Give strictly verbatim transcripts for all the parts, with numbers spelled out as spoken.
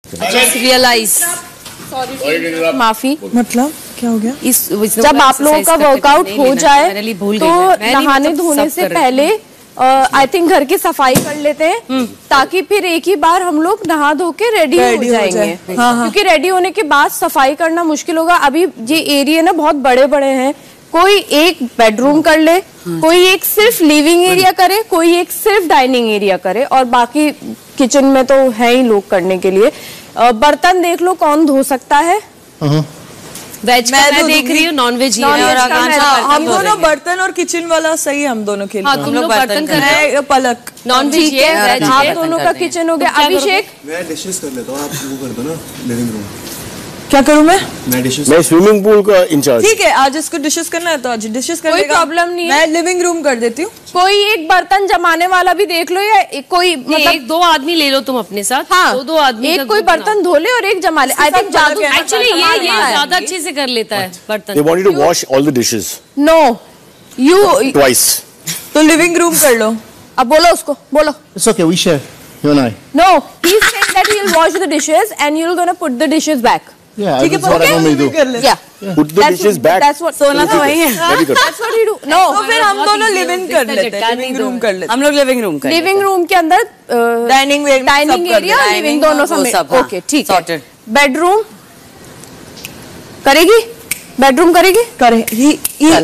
Just realize. माफी मतलब क्या हो गया? इस जब आप लोगों का वर्कआउट हो जाए तो नहाने धोने से पहले आई थिंक घर की सफाई कर लेते हैं ताकि फिर एक ही बार हम लोग नहा धो के रेडी हो जाएंगे। क्योंकि रेडी होने के बाद सफाई करना मुश्किल होगा। अभी ये एरिया ना बहुत बड़े बड़े हैं, कोई एक बेडरूम कर ले, कोई एक सिर्फ लिविंग एरिया करे, कोई एक सिर्फ डाइनिंग एरिया करे और बाकी किचन में तो है ही लोग करने के लिए। बर्तन देख लो कौन धो सकता है। वेज मैं, मैं देख रही हूँ, नॉन वेज और हम दोनों बर्तन और किचन वाला सही है हम दोनों के लिए। हाँ, तुम लोग बर्तन कर रहे हो, पलक नॉन वेज है, आप दोनों का किचन हो गया। अभिषेक मैं डिशेस कर लेता हूँ, आप वो कर दो ना लिविंग रूम। क्या करूँ मैं? मैं डिशेस मैं स्विमिंग पूल का इंचार्ज। ठीक है, आज इसको डिशेस करना है तो आज डिशेस कर लेगा, कोई प्रॉब्लम नहीं है। मैं लिविंग रूम कर देती हूँ। कोई एक बर्तन जमाने वाला भी देख लो या कोई मतलब एक दो आदमी ले लो तुम अपने साथ। हाँ, दो दो आदमी एक कोई बर्तन धो ले और एक जमा ले। आई थिंक जादू एक्चुअली ये ये ज्यादा अच्छे से कर लेता है बर्तन। They want you to wash all the dishes. No you Twice. तो लिविंग रूम कर लो। अब बोलो उसको, बोलो। It's okay, we share. You and I. No, he's saying that he'll wash the dishes and you're gonna put the dishes back. Yeah, that's what I normally do. Yeah. Put the dishes back. That's what सोना तो वही है। That's what he do. No. तो फिर हम दोनों living कर लेते हैं, लिविंग रूम कर लेते हैं। हम लोग लिविंग रूम कर लिविंग रूम के अंदर डाइनिंग डाइनिंग एरिया लिविंग दोनों समेत। ओके ठीक है। बेडरूम करेगी? बेडरूम करेगी? करे ही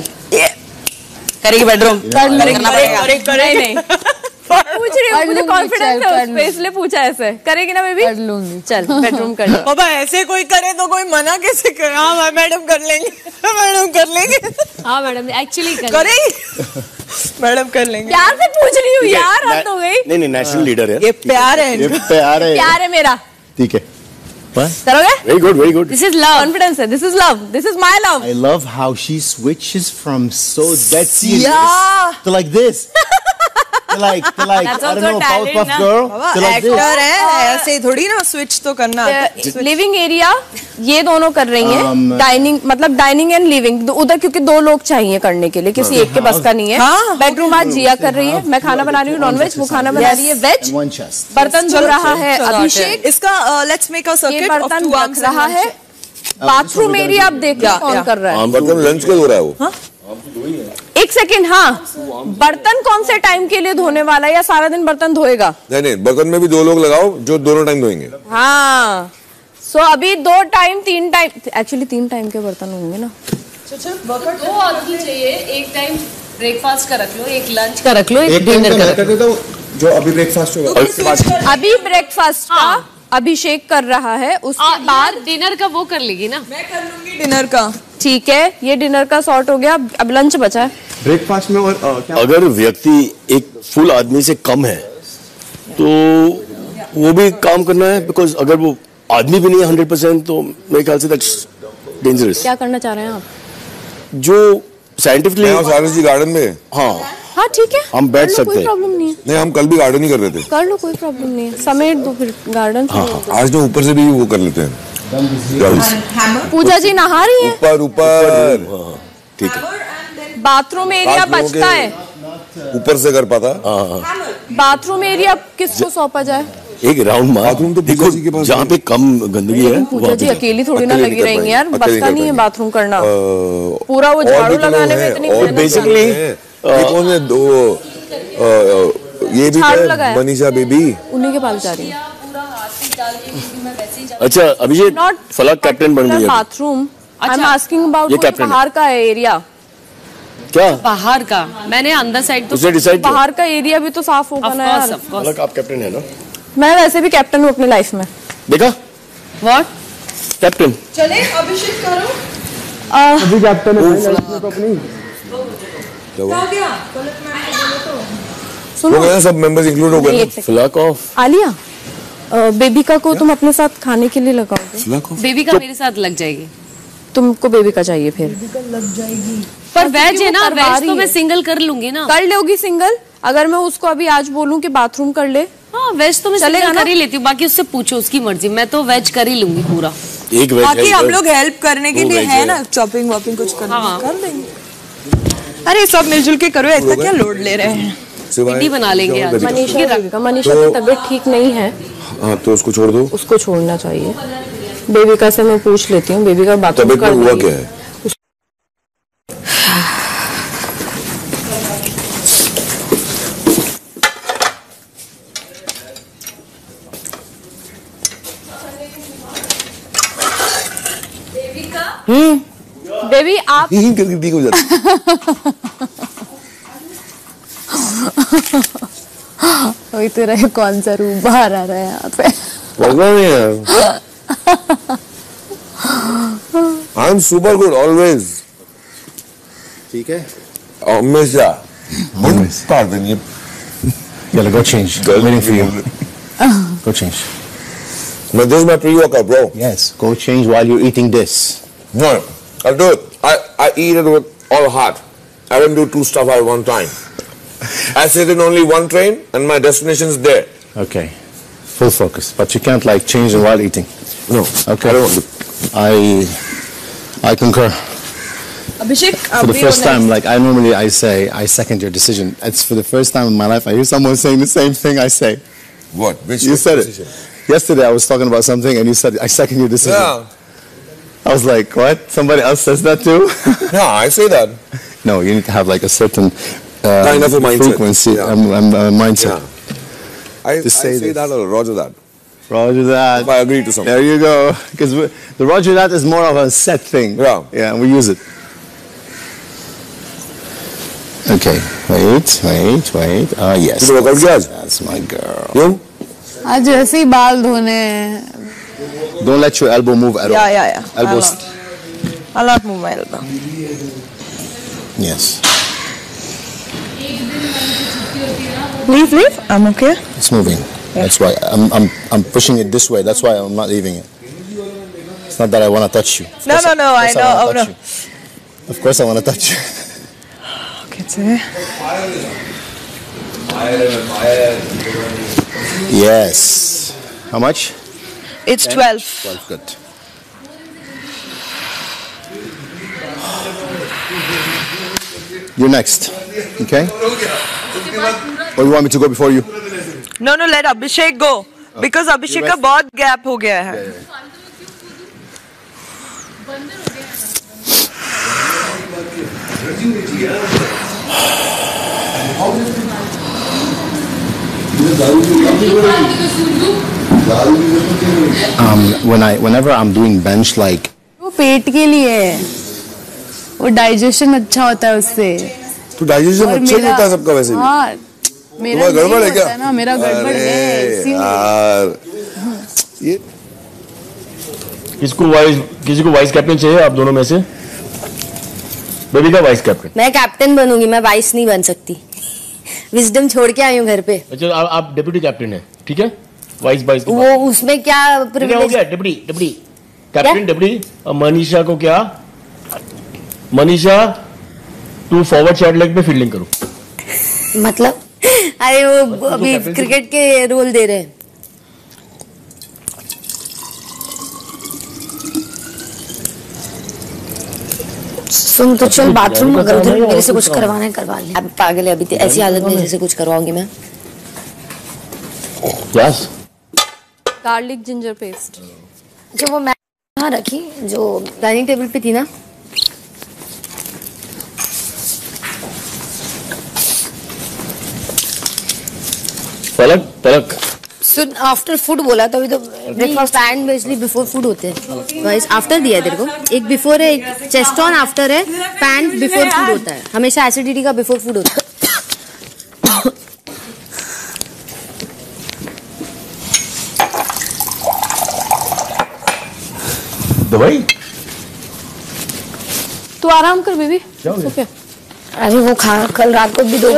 करेगी बेडरूम करे करे नहीं पूछ रही हूँ, मुझे कॉन्फिडेंस है उस पे इसलिए पूछा ऐसे। करेगी ना बेबी? कर लूंगी। चल बेडरूम कर लो। बाबा ऐसे कोई करे तो कोई मना कैसे करे? हाँ मैडम कर लेंगे, मैडम कर लेंगे। हाँ मैडम एक्चुअली करेगी मैडम कर लेंगे। प्यार से पूछ रही हूँ यार, हद हो गई। नहीं नहीं नेशनल लीडर है ये प्यार है, ये प्यार है, प्यार है मेरा। ठीक है। करोगे? Very good, very good. This is love. Confidence है. This is love. This is my love. I love how she switches from so dead serious Yeah. to like this. To like, to like, That's I don't also know, talent, Powerpuff ना? Girl. To like this. Actor है, ऐसे थोड़ी ना switch तो करना। Living area ये दोनों कर रही हैं। Um, डाइनिंग मतलब डाइनिंग एंड लिविंग उधर, क्योंकि दो लोग चाहिए करने के लिए, किसी एक के बस का नहीं है। हाँ, बेडरूम आज जिया कर रही है, मैं खाना बना रही हूँ नॉन वेज, वो खाना बना रही है वेज। And one chest. बर्तन धो रहा है अभिषेक। इसका लेट्स मेक अ ये सर्किट ऑफ बर्तन टू रख रहा है। बाथरूम एरिया आप देख लो कौन कर रहा है। बर्तन लंच के धो रहा है वो। एक सेकेंड। हाँ, बर्तन कौन से टाइम के लिए धोने वाला है या सारा दिन बर्तन धोएगा? नहीं नहीं, बर्तन में भी दो लोग लगाओ जो दोनों टाइम धोएंगे। हाँ, सो so, अभी दो टाइम तीन टाइम, एक्चुअली तीन टाइम के बर्तन होंगे ना। दो आदमी चाहिए, एक टाइम ब्रेकफास्ट का रख लो, एक लंच का रख लो, एक डिनर का रख लो। जो अभी ब्रेकफास्ट होगा। अभी ब्रेकफास्ट का अभिषेक कर रहा है, उसके बाद डिनर का वो कर लेगी ना। मैं कर लूंगी डिनर का। ठीक है, ये डिनर का सॉर्ट हो गया, अब लंच बचा है। ब्रेकफास्ट में और uh, क्या? अगर व्यक्ति एक फुल आदमी से कम है तो वो भी काम करना है, बिकॉज अगर वो आदमी भी नहीं है हंड्रेड परसेंट तो मेरे ख्याल से दैट्स डेंजरस। क्या करना चाह रहे हैं आप? जो साइंटिफिकली सारस जी गार्डन में। हाँ हाँ ठीक है, हम बैठ सकते कोई हैं। प्रॉब्लम नहीं है। नहीं, हम कल भी गार्डन ही कर रहे थे। कर लो, कोई प्रॉब्लम नहीं है। समेट दो फिर गार्डन। आज तो ऊपर से भी वो कर लेते हैं। पूजा जी नहा रही है ऊपर ऊपर ठीक है। बाथरूम एरिया बचता है, ऊपर से कर पाता। बाथरूम एरिया किसको सौंपा जाए? एक राउंड मार। बाथरूम तो देखो जहाँ पे कम गंदगी है पूजा जी अकेली थोड़ी ना लगी रहेंगी यार, बस का नहीं है बाथरूम करना। पूरा वो झाड़ू लगाने में इतनी और बेसिकली कौन है दो ये भी है मनीषा बेबी, उन्हीं के पास जा रही है। अच्छा अभिषेक फलक कैप्टन बन गई है। Bathroom I am asking about बाहर का एरिया। क्या बाहर का? मैंने अंदर साइड तो उसने डिसाइड किया। बाहर का एरिया भी तो साफ होगा ना यार। फलक आप कैप्टन है ना? मैं वैसे भी कैप्टन हूँ अपनी लाइफ में। देखा व्हाट कैप्टन। चले अभिषेक करो। अभी कैप्टन है अपनी। क्या गया? सुनो हो गया, सब मेंबर्स इंक्लूड हो गए। फलक ऑफ आलिया, बेबी का को तुम अपने साथ खाने के लिए लगाओगे? बेबी का मेरे साथ लग जाएगी। तुमको बेबी का चाहिए फिर? लग जाएगी पर वेज है ना, वेज तो मैं सिंगल कर लूंगी ना। कर लोगी सिंगल? अगर मैं उसको अभी आज बोलूं कि बाथरूम कर ले? हाँ वेज तो मैं सिंगल कर ही लेती हूँ, बाकी उससे पूछो, उसकी मर्जी। मैं तो वेज कर ही लूंगी पूरा। एक वेज बाकी हम लोग हेल्प करने के लिए है ना, चॉपिंग वॉपिंग कुछ करना कर देंगे। अरे सब मिलजुल के करो, ऐसा क्या लोड ले रहे हैं? भिंडी बना लेंगे आज। मनीषा का मनीषा की तबीयत ठीक नहीं है हाँ तो उसको छोड़ दो। उसको छोड़ना चाहिए। बेबिका से मैं पूछ लेती हूँ, बेबिका बाथरूम कर हुआ क्या है? हम्म बेबी आप करके ठीक हो जाता। वही तेरा ये कौन सा रूप बाहर आ रहा है यहाँ पे? पता नहीं यार। I am super good always. ठीक है हमेशा। काट देंगे। Yeah, go change. Waiting for you. Go change. But this is my pre-workout, bro. Yes, go change while you're eating this. No, I'll do it. I, I eat it with all heart. I don't do two stuff at one time. I sit in only one train and my destination is there. Okay, full focus. But you can't like change while eating. No. Okay. I don't want to. I I concur. Abhishek, For the first time, like I normally I say, I second your decision. It's for the first time in my life I hear someone saying the same thing I say. What? Which You said decision? it. Yesterday I was talking about something and you said I second your decision. Yeah. I was like, what? Somebody else says that too? Yeah, I say that. No, you need to have like a certain uh, Kind of a mindset. frequency, Yeah. um, um, uh, mindset. Yeah. I, To I say say this. that or Roger that. Roger that. If I agree to something. There you go. Because the Roger that is more of a set thing. Yeah. Yeah, and we use it. Okay, wait, wait, wait. Ah, yes. You work out, guys? That's my girl. You? आज ऐसे ही बाल धोने। Don't let your elbow move at Yeah, all. yeah, yeah. Elbow. I'll not, I'll not move my elbow. Yes. Leave, leave. I'm okay. It's moving. That's why I'm, I'm, I'm pushing it this way. That's why I'm not leaving it. It's not that I want to touch you. Of No, course no, no, of I course know, wanna oh, touch no. you. Of course I want to touch you. Okay, see. Yes. How much? It's twelve. twelve, good. You're next. Okay? Or you want me to go before you? No, no, let Abhishek go. Because Abhishek का बहुत gap हो गया है. Um, when I, whenever I'm doing bench, like वो पेट के लिए है, वो डाइजेशन अच्छा होता है उससे। तो डाइजेशन अच्छा ही होता है सबका वैसे भी। हाँ, मेरा गड़बड़ है क्या? ना, मेरा गड़बड़ है। यार, ये किसको वाइस किसी को वाइस कैप्टन चाहिए आप दोनों में से? बेबी का वाइस कैप्टन। मैं कैप्टन बनूंगी, मैं वाइस नहीं बन सकती। विजडम छोड़ के आई हूँ घर पे। अच्छा आप, आप डेप्यूटी कैप्टन है, ठीक है? वाइस वाइस वो उसमें क्या क्या हो गया? Deputy deputy captain deputy. Manisha को क्या? मनीषा तू फॉरवर्ड शॉट लेग पे फील्डिंग करो। मतलब अरे वो अभी क्रिकेट के रोल दे रहे हैं। सुन तो चल बाथरूम अगर उधर मेरे से कुछ करवाना है करवा ले। अब पागल है, अभी ऐसी हालत में जैसे कुछ करवाऊंगी मैं। यस गार्लिक जिंजर पेस्ट जो वो मैं कहाँ रखी, जो डाइनिंग टेबल पे थी ना। पलक पलक सुन आफ्टर फूड बोला तो अभी तो breakfast and basically before food होते हैं। गाइस आफ्टर दिया है तेरे को, एक बिफोर है, एक चेस्ट ऑन आफ्टर है, पैंट बिफोर फूड होता है। हमेशा एसिडिटी का बिफोर फूड होता है। दवाई तू आराम कर बेबी। ओके अरे वो खा कल रात को भी दो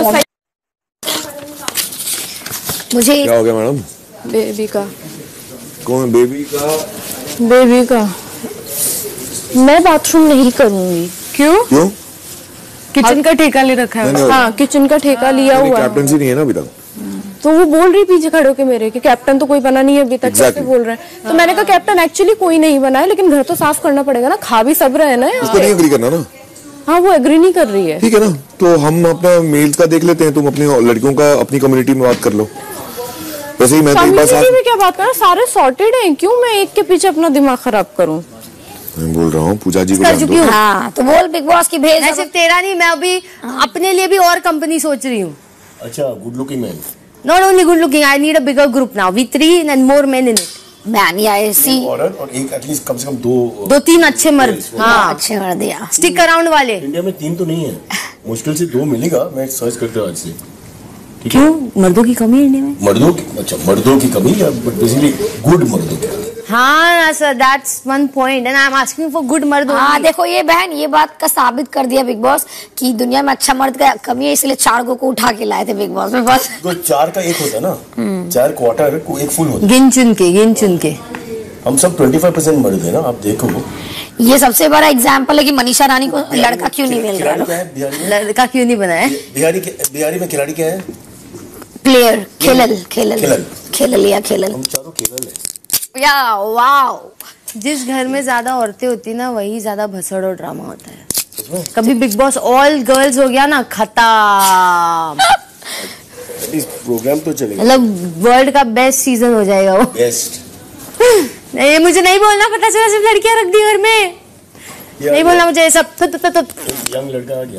मुझे क्या हो गया मैडम? बेबी का कौन बेबी का? बेबी का मैं बाथरूम नहीं करूंगी। क्यों? क्यों? किचन का ठेका ले रखा है। हाँ किचन का ठेका लिया हुआ है। कैप्टनसी नहीं है ना अभी तक। तो वो बोल रही पीछे खड़े होके मेरे कि कैप्टन तो कोई बना नहीं है अभी तक। exactly. बोल रहे हैं तो मैंने कहा कैप्टन एक्चुअली कोई नहीं बना है, लेकिन घर तो साफ करना पड़ेगा ना, खा भी सब रहे ना। उसको नहीं एग्री करना ना। हाँ वो एग्री नहीं कर रही है। ठीक है ना, तो हम अपना मेल्स का देख लेते हैं, तुम अपनी लड़कियों का अपनी कम्युनिटी में बात कर लो। वैसे ही मैं तो एक बार में क्या बात कर रहा, सारे सॉर्टेड हैं, क्यों मैं एक के पीछे अपना दिमाग खराब करूं? मैं बोल रहा हूँ पूजा जी को कर चुकी हूँ। हाँ तो बोल बिग बॉस की भेज। सिर्फ तेरा नहीं, मैं अभी अपने लिए भी और कंपनी सोच रही हूँ। अच्छा, good looking man. Not only good looking, I need a bigger group now. We three and more men in it. Man या ऐसी औरत और एक एटलीस्ट कम से कम दो दो तीन अच्छे मर्द। हाँ अच्छे मर्द या स्टिक अराउंड वाले। इंडिया में तीन तो नहीं है, मुश्किल से दो मिलेगा। मैं सर्च करता हूँ आज से। क्यों? मर्दों की कमी है इंडिया में? मर्दों की, अच्छा मर्दों की कमी है, बट बेसिकली गुड मर्दों की। हाँ सर, that's one point and I am asking for good मर्द। हाँ देखो ये बहन ये बात का साबित कर दिया बिग बॉस कि दुनिया में अच्छा मर्द का कमी है, इसलिए चार गो को उठा के लाए थे बिग बॉस में। बस तो चार का एक होता है ना, चार क्वार्टर को एक फुल होता है। गिन चुन के गिन चुन के हम सब पच्चीस परसेंट मर्द है ना, आप देखो। ये सबसे बड़ा एग्जाम्पल है कि मनीषा रानी को लड़का क्यों नहीं मिल रहा। क्या है बिहारी में? लड़का क्यों नहीं बना है? बिहारी बिहारी में खिलाड़ी क्या है? प्लेयर। खेलल खेलल खेलल या खेलल। हम चारों खेलल है। या वाओ। जिस घर में ज्यादा औरतें होती ना वही ज्यादा भसड़ और ड्रामा होता है। कभी बिग बॉस ऑल गर्ल्स हो गया ना, खत्म। प्रोग्राम तो चलेगा, मतलब वर्ल्ड का बेस्ट सीजन हो जाएगा वो। बेस्ट। नहीं मुझे नहीं बोलना, पता चला सिर्फ लड़कियां रख दी घर में। नहीं बोलना मुझे सब। यंग लड़का आ गया।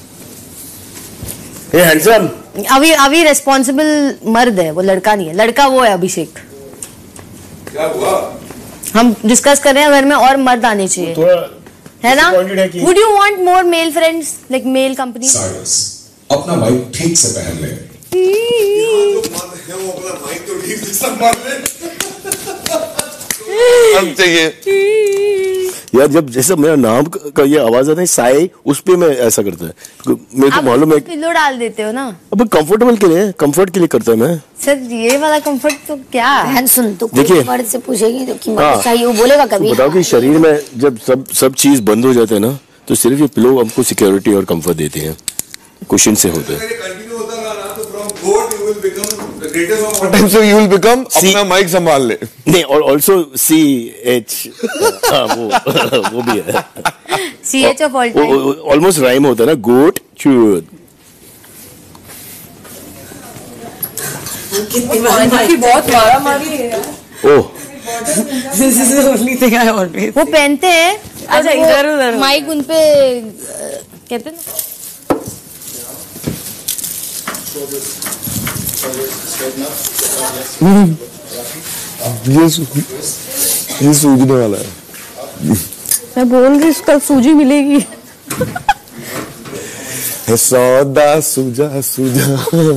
Hey handsome. अभी अभी रिस्पॉन्सिबल मर्द है वो, लड़का नहीं है। लड़का वो है अभिषेक। क्या हुआ? हम डिस्कस कर रहे हैं घर में और मर्द आने चाहिए, है ना? Would you want more male friends like male company? अपना माइक ठीक से पहन ले। यार जब जैसे मेरा नाम का ये आवाज आता है साई, उस पे मैं ऐसा करता है, मेरे को मालूम है। पिलो डाल देते हो ना? अब कंफर्टेबल के लिए, कंफर्ट के लिए करता है मैं। सर ये वाला कंफर्ट तो क्या बहन सुन, तो देखिए मर्द से पूछेगी तो कि मर्द चाहिए, वो बोलेगा कभी? बताओ कि शरीर में जब सब सब चीज बंद हो जाते हैं ना, तो सिर्फ ये पिलो हमको सिक्योरिटी और कंफर्ट देते हैं, कुशन से होते हैं। So you will become अपना माइक संभाल ले। नहीं, और ऑल्सो सी एच वो वो भी है। C H of all time almost rhyme होता है ना, गोट चूद। कितनी बहुत मारा मारी है। ओह This is the only thing I always. वो पहनते हैं। अच्छा इधर उधर माइक उनपे कहते हैं ये ये सूझने वाला है। मैं बोल रही इसका सूजी मिलेगी। सौदा सूजा सूजा।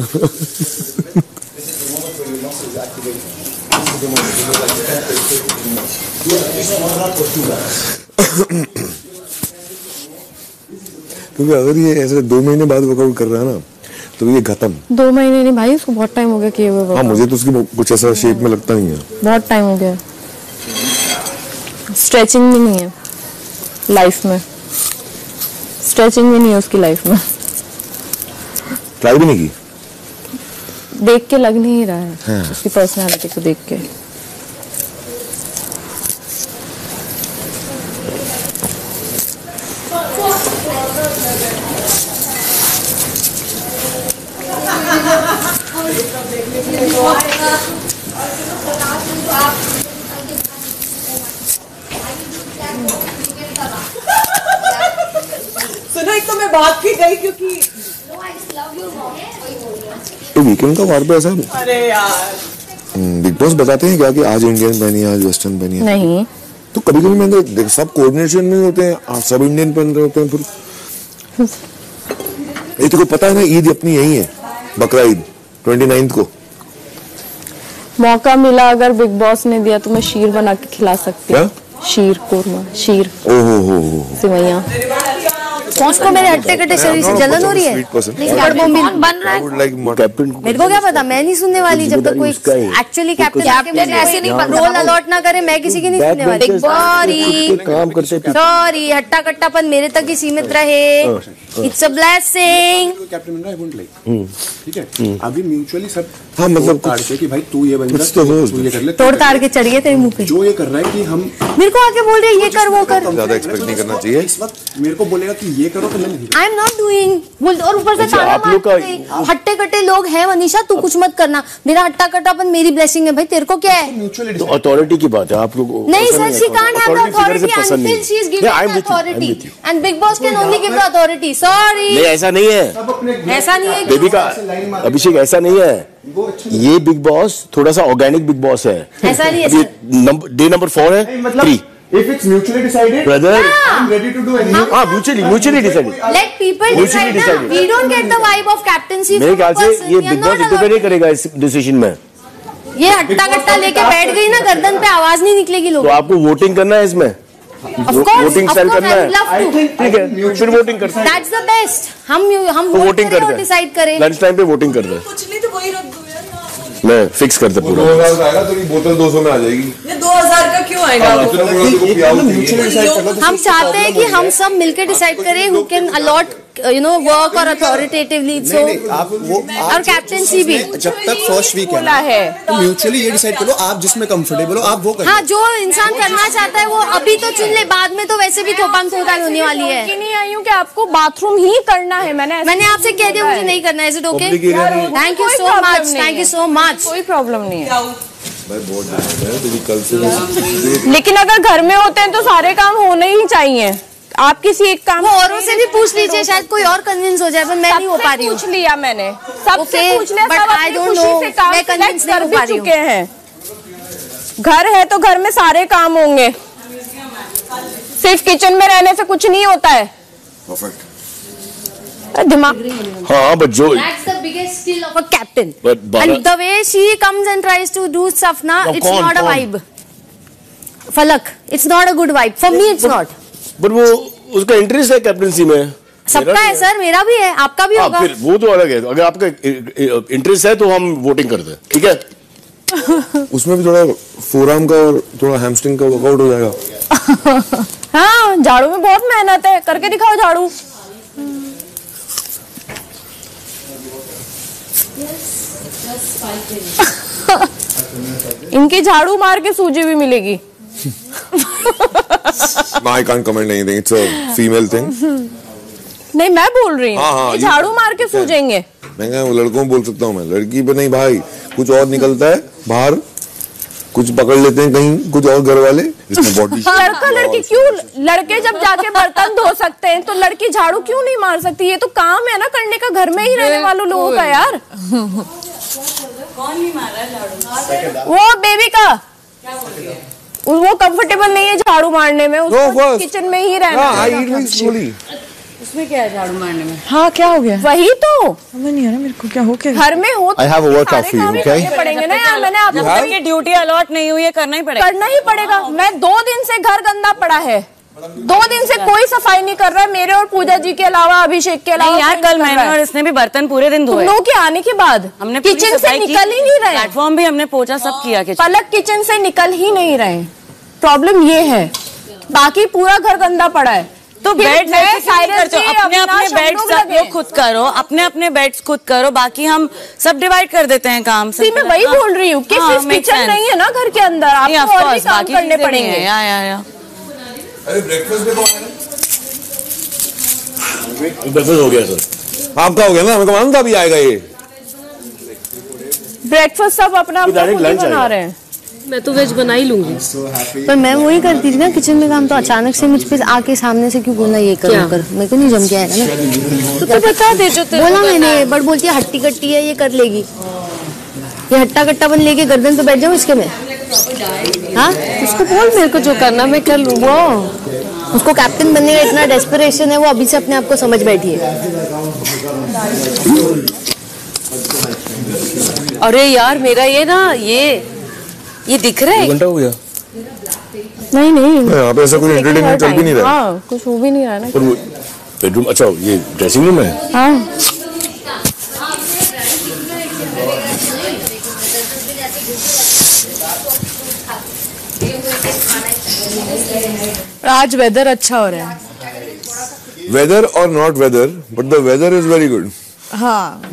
क्योंकि अगर ये ऐसे दो महीने बाद वर्कआउट कर रहा है ना, तो ये खत्म। दो महीने नहीं भाई, उसको बहुत टाइम हो गया किए हुए। हाँ मुझे तो उसकी कुछ ऐसा शेप में लगता नहीं है। बहुत टाइम हो गया। स्ट्रेचिंग भी नहीं है लाइफ में, स्ट्रेचिंग भी नहीं है उसकी लाइफ में। ट्राई भी नहीं की? देख के लग नहीं रहा है हाँ। उसकी पर्सनालिटी को देख के। सुनो, एक तो मैं बात की गई क्योंकि तो वीकेंड का वार पे ऐसा। अरे यार बिग बॉस बताते हैं क्या कि आज इंडियन पहनी है, आज वेस्टर्न पहनी है? नहीं, तो कभी कभी मैंने सब कोऑर्डिनेशन में होते हैं, सब इंडियन पहन रहे होते हैं। फिर ये तो को पता है ना, ईद अपनी यही है, बकरा ईद ट्वेंटी नाइन्थ को। मौका मिला अगर बिग बॉस ने दिया तो मैं शीर बना के खिला सकती हूँ। शीर कोरमा, शीर, ओहो हो हो सिवैया। उसको मेरे हट्टे कट्टे शरीर से जलन हो रही है। कौन बन रहा है? कैप्टन मेरे को क्या पता, मैं नहीं सुनने वाली जब तक कोई एक्चुअली कैप्टन ऐसे नहीं बनता। रोल अलॉट ना करे, मैं किसी की नहीं सुनने वाली। सॉरी काम करते सॉरी, हट्टा कट्टापन मेरे तक ही सीमित रहे। It's a blessing. कैप्टन बन रहा है, वोंट लाइक, ठीक है? अभी म्यूचुअली सब हाँ मतलब ताड़ के कि भाई तू ये बन जा, तो तू ये कर ले, तोड़ ताड़ के चढ़ गए तेरे मुंह पे। जो ये कर रहा है कि हम मेरे को आके बोल रहे ये कर वो कर। ज्यादा एक्सपेक्ट नहीं करना चाहिए। इस वक्त मेरे को बोलेगा कि ये करो तो मैं आई एम नॉट डूइंग। और ऊपर से ताना मारते हट्टे कट्टे लोग हैं। मनीषा तू कुछ मत करना, मेरा हट्टा कट्टापन मेरी ब्लेसिंग है भाई, तेरे को क्या है? तो अथॉरिटी की बात है आप लोग। नहीं sir, she can't have the authority until she is giving the authority and big boss can only give the authority. Sorry नहीं ऐसा नहीं है, ऐसा नहीं है बेबी का अभिषेक, ऐसा नहीं है। ये बिग बॉस थोड़ा सा ऑर्गेनिक बिग बॉस है, ऐसा नहीं है। डे नंबर फोर है, three. If it's mutually decided, brother, I'm ready to do anything. हाँ mutually mutually decided. Let people decide ना. We don't get the vibe of captaincy. मेरे ख्याल से ये बिग बॉस इंटरफेयर नहीं करेगा इस डिसीजन में। ये हट्टा कट्टा लेके बैठ गई ना, गर्दन पे आवाज नहीं निकलेगी लोगों। तो आपको वोटिंग करना है इसमें, वोटिंग सेल करना है, ठीक है फिर वोटिंग करते हैं। That's the best. हम हम वोटिंग करते हैं, डिसाइड करें। लंच टाइम पे वोटिंग करते हैं। कुछ नहीं तो वही रख दो यार, मैं फिक्स करते पूरा। दो हजार का आएगा तो बोतल दो सौ में आ जाएगी। ये दो हजार का क्यों आएगा? हम चाहते हैं कि हम सब मिलकर डिसाइड करें who can allot you know work और authoritatively, so आप वो और कैप्टेंसी भी जब तक फर्स्ट वीक है तो म्यूचुअली ये डिसाइड करो आप जिसमें कंफर्टेबल हो आप वो करो। हाँ, जो इंसान करना चाहता है वो अभी तो चुन ले, बाद में तो वैसे भी थोपाम थोड़ा होने वाली है। कि नहीं आई हूँ कि आपको बाथरूम ही करना है। मैंने मैंने आपसे कह दिया मुझे नहीं करना है। Is it okay? Thank you so much, thank you so much. कोई प्रॉब्लम नहीं है भाई, बहुत कल से। लेकिन अगर घर में होते हैं तो सारे काम होने ही चाहिए। आप किसी एक काम औरों से भी पूछ लीजिए, शायद कोई और कन्विंस हो जाए, पर मैं नहीं हो पा रही हूँ। पूछ लिया मैंने, सबसे पूछ लिया, बट आई डोंट नो, मैं कन्विंस नहीं हो पा रही चुके हैं। घर है तो घर में सारे काम होंगे, सिर्फ किचन में रहने से कुछ नहीं होता है। दिमाग हाँ बट जो That's the biggest skill of a captain. And the way she comes and tries to do stuff ना, it's not a vibe. फलक, it's not a good vibe. For me, it's not. But वो उसका interest है captaincy में। सबका है sir, मेरा भी है, आपका भी होगा। फिर वो तो अलग है, अगर आपका इंटरेस्ट है तो हम वोटिंग करते हैं, ठीक है। उसमें भी थोड़ा फोरआर्म का और थोड़ा हैमस्ट्रिंग का वर्कआउट हो जाएगा। हाँ, झाड़ू में बहुत मेहनत है, करके दिखाओ झाड़ू। इनकी झाड़ू मार के सूजी भी मिलेगी। I can't comment anything. It's a female thing. नहीं, मैं बोल रही हूँ, हाँ, हाँ, झाड़ू मार के सूजेंगे। मैं क्या वो लड़कों बोल सकता हूँ, मैं लड़की पे नहीं भाई, कुछ और निकलता है बाहर, कुछ पकड़ लेते हैं कहीं कुछ और घर वाले, इसमें बॉडी। लड़का लड़की क्यों, लड़के जब जाके बर्तन धो सकते हैं तो लड़की झाड़ू क्यों नहीं मार सकती? ये तो काम है ना करने का, घर में ही रहने वालों लोगों का यार। कौन नहीं मार रहा है झाड़ू? वो बेबी का वो कंफर्टेबल नहीं है झाड़ू मारने में, उसको किचन में ही रहना है। उसमें क्या है झाड़ू मारने में? हाँ, क्या हो गया? वही तो समझ नहीं आ रहा मेरे को, क्या हो गया? घर में हो I have a workout for you, okay? पड़ेंगे ना यार, मैंने आपको जब तक ये ड्यूटी अलॉट नहीं हुई है करना ही पड़ेगा। करना ही पड़ेगा। मैं दो दिन से घर गंदा पड़ा है, दो दिन से कोई सफाई नहीं कर रहा है, मेरे और पूजा जी के अलावा, अभिषेक के अलावा। यार कल मैंने और इसने भी बर्तन पूरे दिन धोए। तुम लोग के आने के बाद हमने किचन से निकल ही नहीं रहे, प्लेटफॉर्म भी हमने पोछा सब किया। पलक किचन से निकल ही नहीं रहे, प्रॉब्लम ये है। बाकी पूरा घर गंदा पड़ा है। तो बेड अपने अपने बेड सब लोग खुद करो, अपने अपने बेड्स खुद करो, बाकी हम सब डिवाइड कर देते हैं काम। मैं वही बोल रही हूँ कि किचन नहीं है ना घर के अंदर, आपको और भी काम करने पड़ेंगे। या या या अरे ब्रेकफास्ट में कौन है? ब्रेकफास्ट हो गया सर। आपका हो गया ना, मेरे को मालूम था अभी आएगा ये। ब्रेकफास्ट सब अपना अपना बना रहे हैं। मैं तो वेज बना ही लूंगी, पर मैं वही करती थी ना किचन में काम, तो अचानक से मुझ पे आके सामने से क्यों बोलना ये कर कर, मेरे को नहीं जम के आएगा ना। तो, तो बता दे जो बोला मैंने, बट बोलती है हट्टी कट्टी है, ये कर लेगी। ये हट्टा कट्टा बन लेके गर्दन पे बैठ जाऊँ इसके में? हाँ, उसको बोल मेरे को जो करना मैं कर लूँ। वो उसको कैप्टन बनने का इतना डेस्परेशन है, वो अभी से अपने आप को समझ बैठी है। अरे यार मेरा ये ना ये ये दिख रहा है। घंटा हो गया? नहीं नहीं, यहाँ पे ऐसा कुछ एंटरटेनमेंट चल भी नहीं रहा। हाँ, कुछ हो भी नहीं रहा ना। बेडरूम, अच्छा ये ड्रेसिंग रूम है। हाँ, आज वेदर अच्छा हो रहा है। वेदर और not weather, but the weather is very good. हाँ,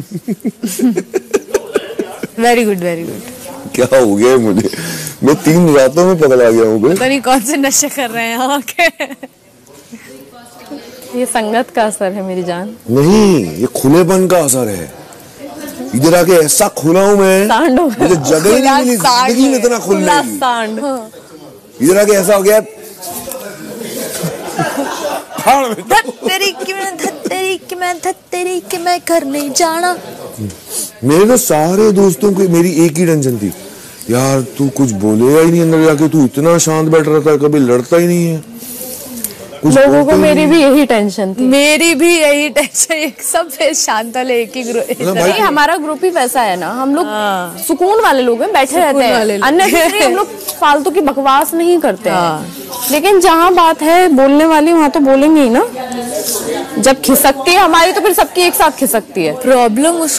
वेरी गुड वेरी गुड। क्या हो गया मुझे, मैं तीन रातों में पगला गया हूँ। पता नहीं कौन से नशे कर रहे हैं। ओके, ये संगत का असर है मेरी जान। नहीं, ये खुलेपन का असर है। इधर आके ऐसा खुला हूँ मैं, मुझे जगह ही नहीं मिली जिंदगी में इतना खुलने की। इधर आके ऐसा हो गया धत्तेरी की मैं धत्तेरी की मैं धत्तेरी की मैं घर नहीं जाना। मेरे तो सारे दोस्तों को मेरी एक ही टेंशन थी, यार तू कुछ बोलेगा ही नहीं अंदर जाके, तू इतना शांत बैठ रहता है, कभी लड़ता ही नहीं है। लोगों को मेरी भी यही टेंशन थी। मेरी भी यही टेंशन, सब शांत वाले एक ही ग्रुप। नहीं, हमारा ग्रुप ही वैसा है ना, हम लोग सुकून वाले लोग हैं, बैठे रहते हैं, अन्य हम लोग फालतू की बकवास नहीं करते हैं। लेकिन जहाँ बात है बोलने वाली वहाँ तो बोलेंगे ही ना। जब खिसकती है हमारी तो फिर सबकी एक साथ खिसकती है। प्रॉब्लम